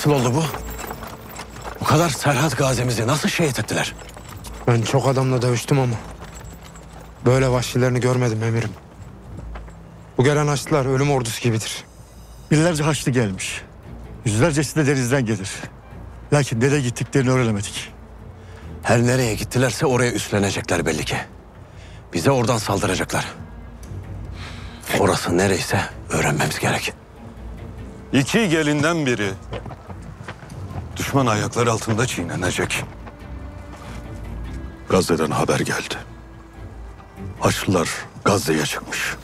Nasıl oldu bu? Bu kadar Serhat gazimizi nasıl şehit ettiler? Ben çok adamla dövüştüm ama böyle vahşilerini görmedim emirim. Bu gelen Haçlılar ölüm ordusu gibidir. Binlerce Haçlı gelmiş. Yüzlercesi de denizden gelir. Lakin nereye gittiklerini öğrenemedik. Her nereye gittilerse oraya üstlenecekler belli ki. Bize oradan saldıracaklar. Orası nereyse öğrenmemiz gerek. İki gelinden biri düşman ayaklar altında çiğnenecek. Gazze'den haber geldi. Haçlılar Gazze'ye çıkmış.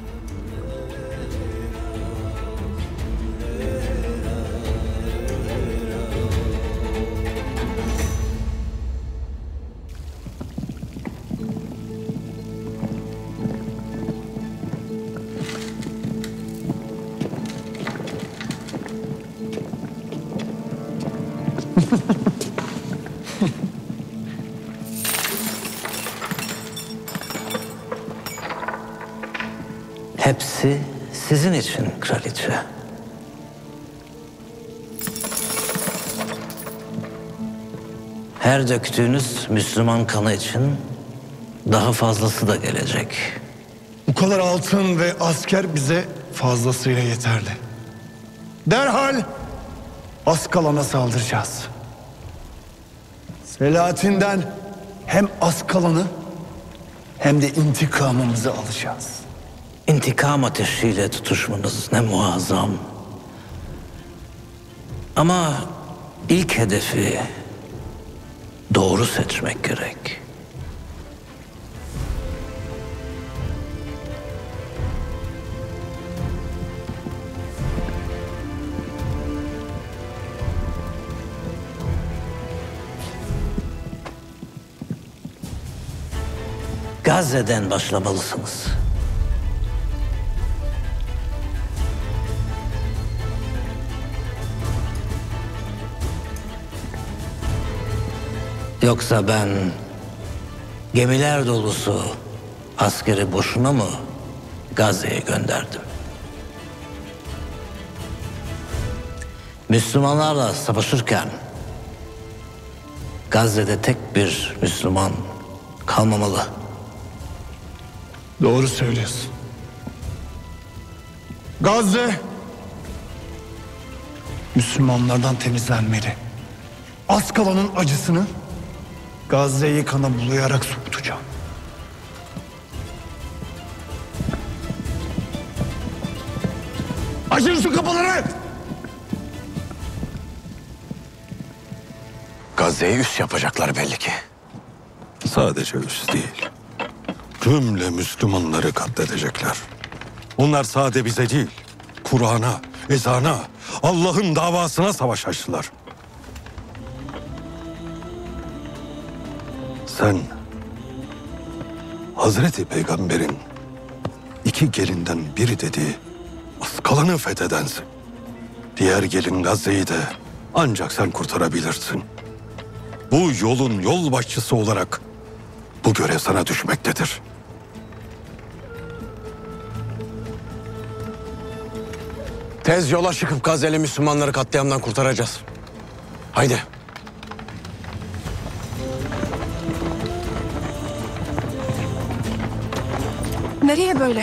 Hepsi sizin için kraliçe. Her döktüğünüz Müslüman kanı için daha fazlası da gelecek. Bu kadar altın ve asker bize fazlasıyla yeterli. Derhal Askalon'a saldıracağız. Selahattin'den hem Askalon'u hem de intikamımızı alacağız. İntikam ateşiyle tutuşmanız ne muazzam. Ama ilk hedefi doğru seçmek gerek. Gazze'den başlamalısınız. Yoksa ben gemiler dolusu askeri boşuna mı Gazze'ye gönderdim? Müslümanlarla savaşırken Gazze'de tek bir Müslüman kalmamalı. Doğru söylüyorsun. Gazze Müslümanlardan temizlenmeli. Askalon'un acısını Gazze'yi kana bulayarak soğutacağım. Açın şu kapıları! Gazze'ye üs yapacaklar belli ki. Sadece üst değil. Cümle Müslümanları katledecekler. Onlar sade bize değil, Kur'an'a, ezana, Allah'ın davasına savaş açtılar. Sen Hazreti Peygamber'in iki gelinden biri dediği Askalon'u fethedensin. Diğer gelin Gazze'yi de ancak sen kurtarabilirsin. Bu yolun yol başçısı olarak bu görev sana düşmektedir. Tez yola çıkıp Gazze'li Müslümanları katliamdan kurtaracağız. Haydi. Nereye böyle?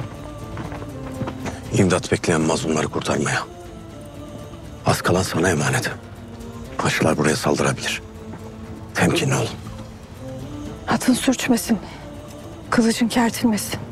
İmdat bekleyen mazlumları kurtarmaya. Askalan sana emanet. Haçlılar buraya saldırabilir. Temkinli olun. Atın sürçmesin. Kılıcın kertilmesin.